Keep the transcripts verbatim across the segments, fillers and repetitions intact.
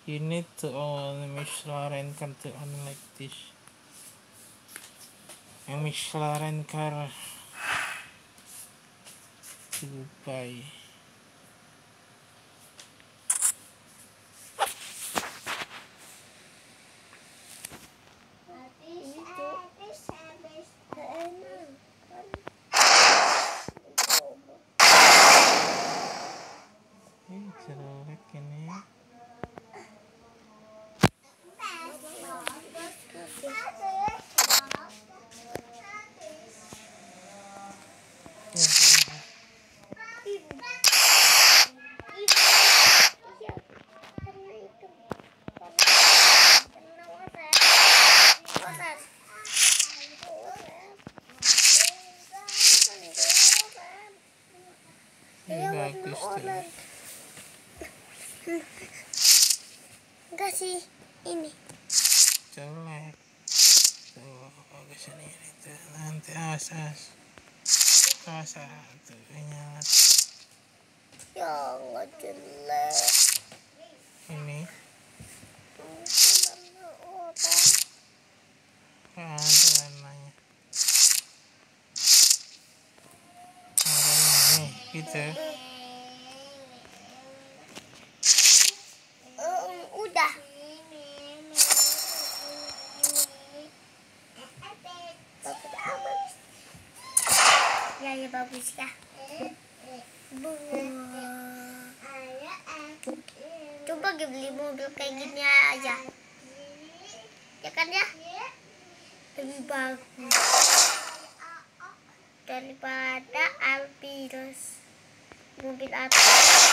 You need to on McLaren car to on like this. A McLaren car to buy. Eh, jelek ini. Ini bagus tuh. Enggak sih, ini Jelek. Tuh, bagus ini ini tuh. Nanti asas. Asas tuh nyala. ya nggak jelek. Ini Warna oranye. ada warnanya. Warnanya nih, gitu. Um, udah. Bagus amat. Ya ya bagus ya. Bunga. Coba beli mobil kayak gini aja. Ya kan ya? Lebih bagus daripada Alphirus. Mobil Alphirus.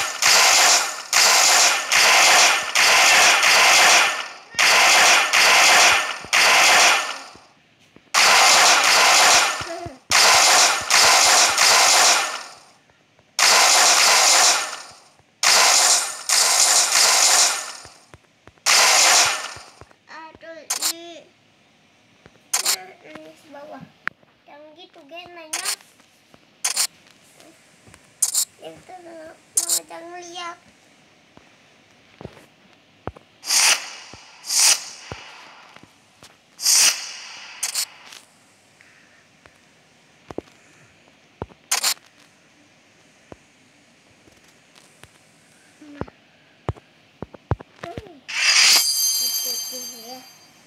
Bawah yang gitu genanya itu mau jangan lihat. Itu ya.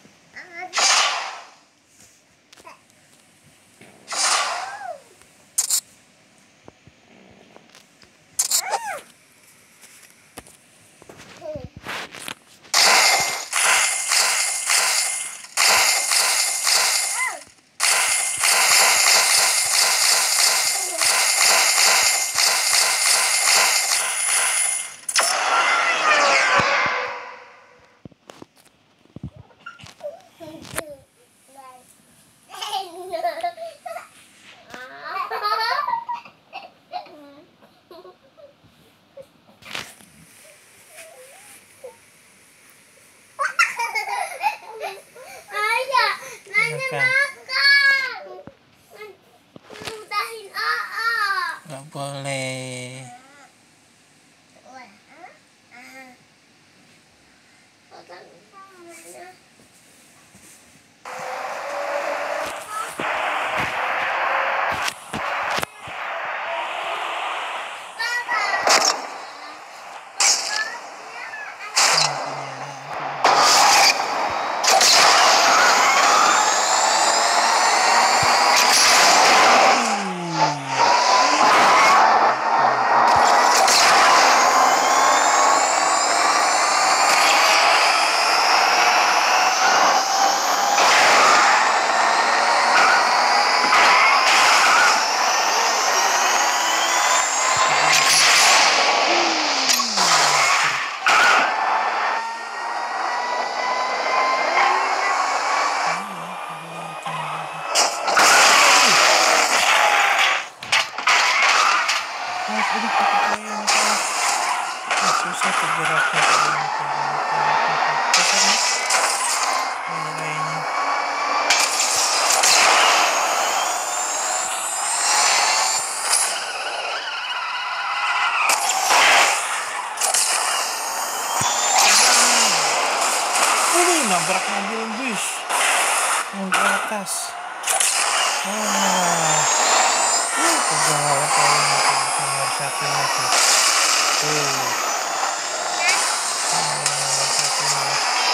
Nggak boleh. nabrak mobil bus yang ke atas. Wah, uh, kegawat kayaknya tuh nomor satunya tuh. Tuh. Hmm, nomor satunya.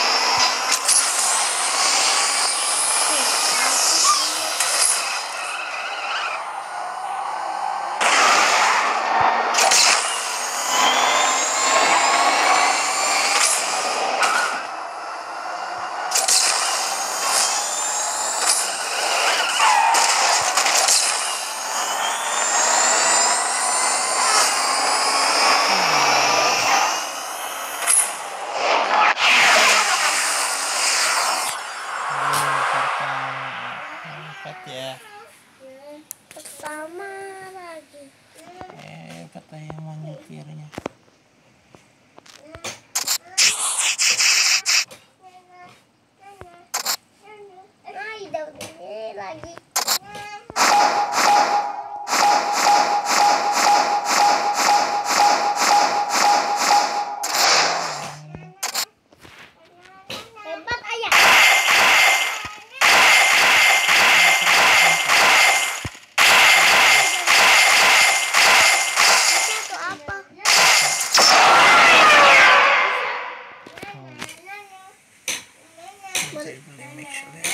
Ya, Pertama lagi. eh kata yang mau nyetirnya. Nah, udah ini lagi. Hebat ayah. Itu apa? Saya beli mix lah.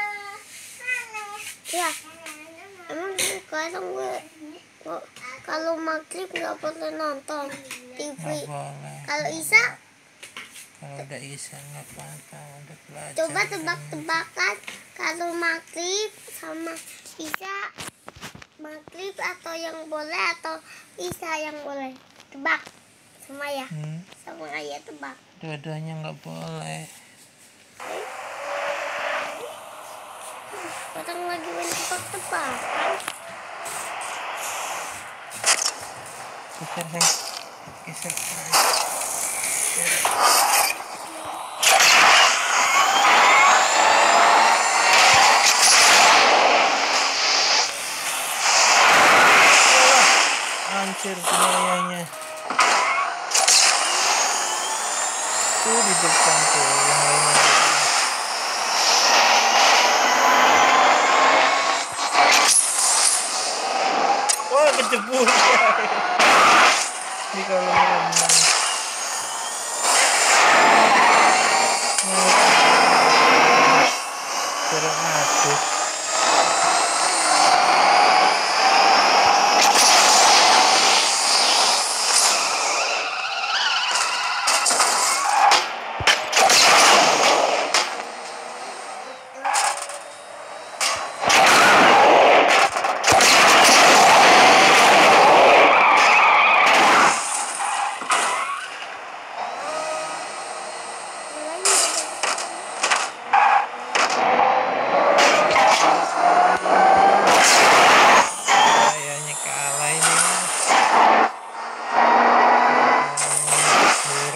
Ya, emang sekarang gue kok kalau maghrib nggak boleh nonton T V. Nggak boleh. Kalau Isa, Kalau udah Isa nggak apa-apa, udah belajar. coba tebak-tebakan kalau maghrib sama Isa, maghrib atau yang boleh atau Isa yang boleh. Tebak sama ya, Hmm, sama ayah tebak. dua-duanya nggak boleh. Orang lagi main tebak-tebakan. Geser sayang, geser. Hancur biayanya. Tuh di depan tuh yang lainnya. Wah, kejebur. Di kolam renang. Terus aduk. Kayaknya kalah ini. Jebur.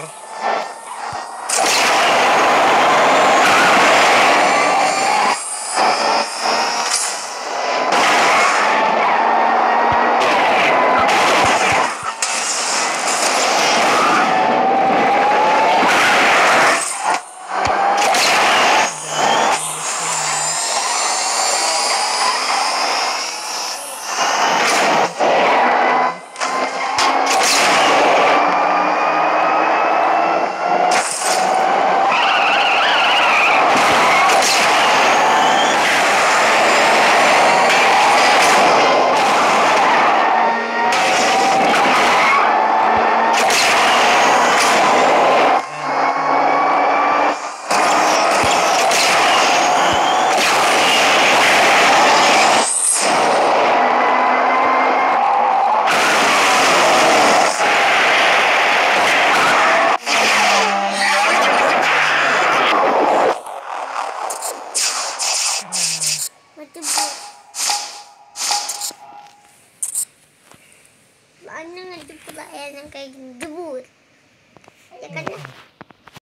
Ngejebur. Soalnya ngejebur ayah yang kayak jebur. Ya kan ya?